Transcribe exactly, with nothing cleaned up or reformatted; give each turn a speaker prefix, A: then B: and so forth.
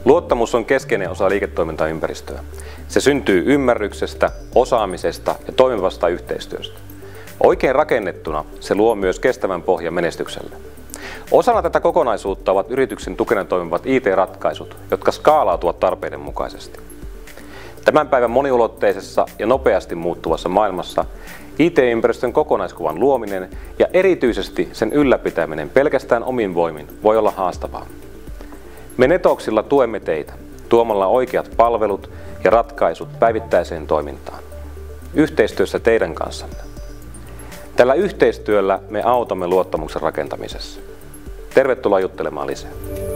A: Luottamus on keskeinen osa liiketoimintaympäristöä. Se syntyy ymmärryksestä, osaamisesta ja toimivasta yhteistyöstä. Oikein rakennettuna se luo myös kestävän pohjan menestykselle. Osana tätä kokonaisuutta ovat yrityksen tukena toimivat I T-ratkaisut, jotka skaalautuvat tarpeiden mukaisesti. Tämän päivän moniulotteisessa ja nopeasti muuttuvassa maailmassa I T-ympäristön kokonaiskuvan luominen ja erityisesti sen ylläpitäminen pelkästään omin voimin voi olla haastavaa. Me Netoxilla tuemme teitä tuomalla oikeat palvelut ja ratkaisut päivittäiseen toimintaan, yhteistyössä teidän kanssanne. Tällä yhteistyöllä me autamme luottamuksen rakentamisessa. Tervetuloa juttelemaan lisää.